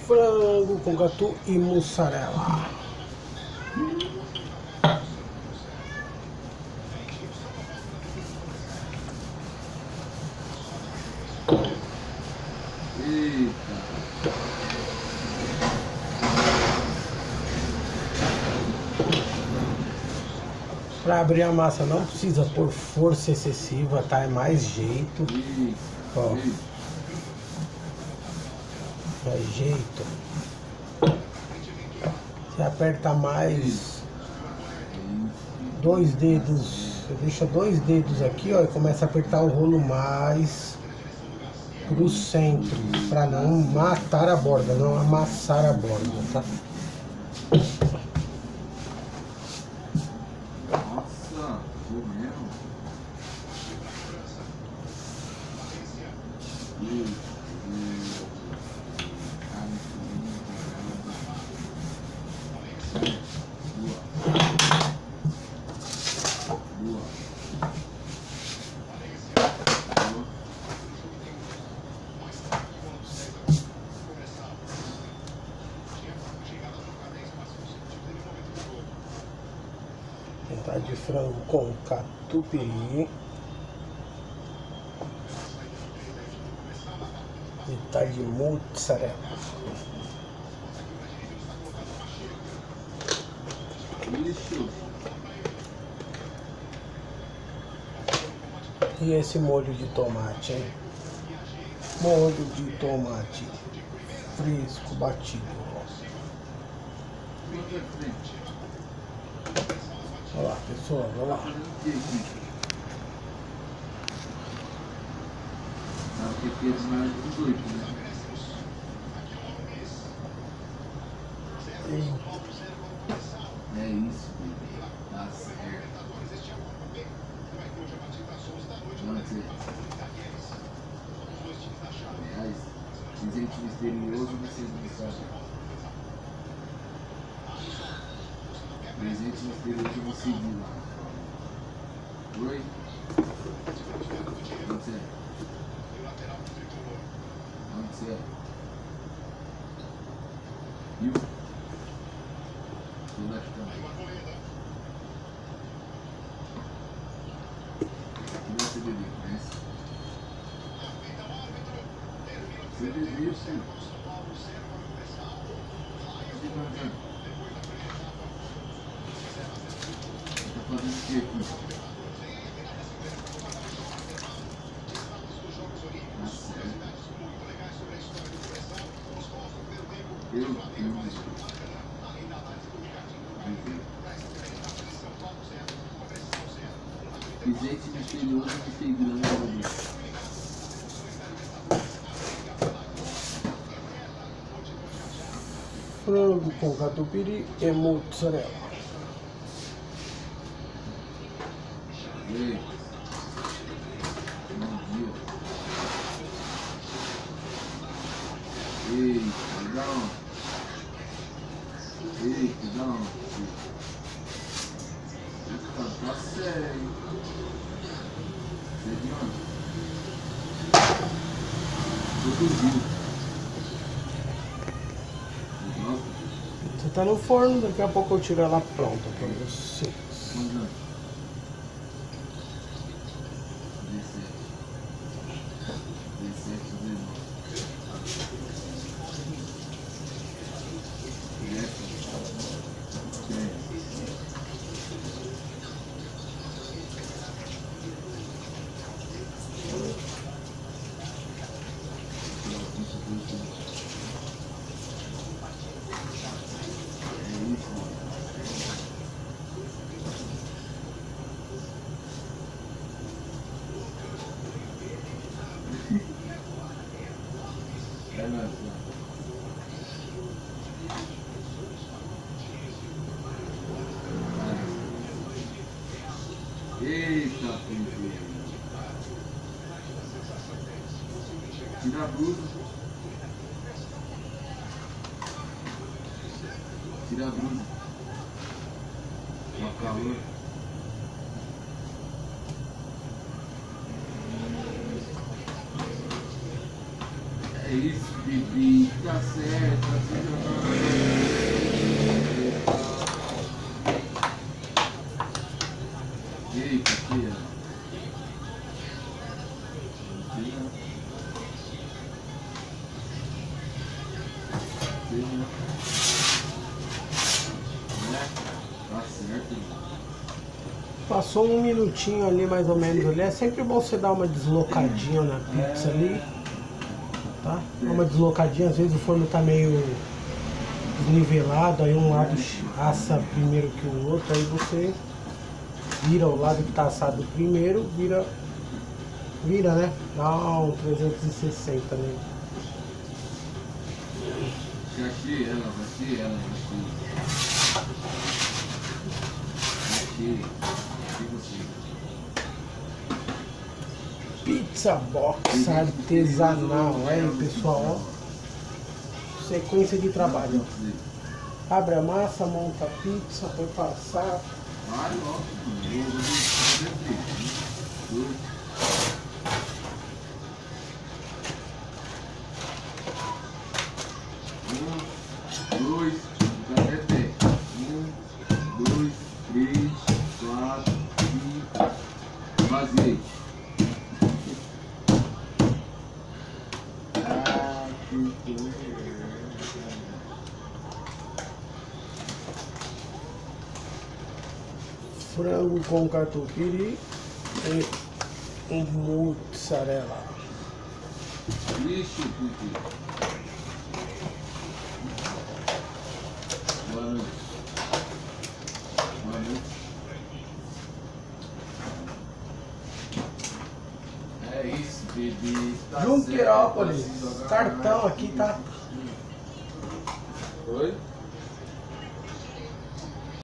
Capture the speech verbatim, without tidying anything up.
frango com catu e mussarela. Para abrir a massa não precisa por força excessiva, tá? É mais jeito. Ó. É jeito. Você aperta mais dois dedos. Você deixa dois dedos aqui, ó, e começa a apertar o rolo mais pro centro, para não matar a borda, não amassar a borda, tá? Nossa, foi mesmo. Meu Deus. Tá de frango com catupiry e tá de mozzarella. Isso. E esse molho de tomate, hein? Molho de tomate fresco batido. Olha lá, pessoal, olha lá. Sabe que aqui é mais dezoito, né? É isso, bebê. Tá certo. Vamos dizer. Aliás, presente misterioso vocês não sabem. Presente misterioso eu vou seguir lá. Oi? Onde você é? Onde você é? Viu? Tudo aqui também. Aqui não é C D D, conhece? C D D, filho. Fazendo o que aqui? Ah, sério? Eu tenho presente misterioso no Instagram. Frango com catupiry e mozzarella. Ei, bom dia. Ei, perdão. Ei, perdão. Tá, tá sério. Você é de onde? Todo dia. Você tá no forno, daqui a pouco eu tiro ela pronta pra vocês. Quantos anos? É nóis, mano. Eita, filho. Tira a blusa. Tira a blusa. Tá calor. É É isso, Bibi. Tá certo, tá certo. Eita, tia. Tia. Tia. Né? Tá certo. Passou um minutinho ali, mais ou menos ali. É sempre bom você dar uma deslocadinha na pizza ali. Tá? Dá uma deslocadinha, às vezes o forno tá meio desnivelado, aí um lado assa primeiro que o outro, aí você vira o lado que tá assado primeiro, vira, vira, né? Dá um trezentos e sessenta nele. Achei ela, achei ela, achei. Achei. Achei você. Pizza box artesanal, aí pessoal, ó. Sequência de trabalho, ó. Abre a massa, monta a pizza, põe passar. Vai logo, eu vou fazer dois. Um, dois, até dez. Um, dois, três, quatro, cinco. Vazei. Ah, que coisa. Frango com catupiry e um mozzarella. Ixi, Pipi. Boa noite. Boa noite. É isso, Bibi. Tá Junqueirópolis, certo. cartão aqui, tá? Oi?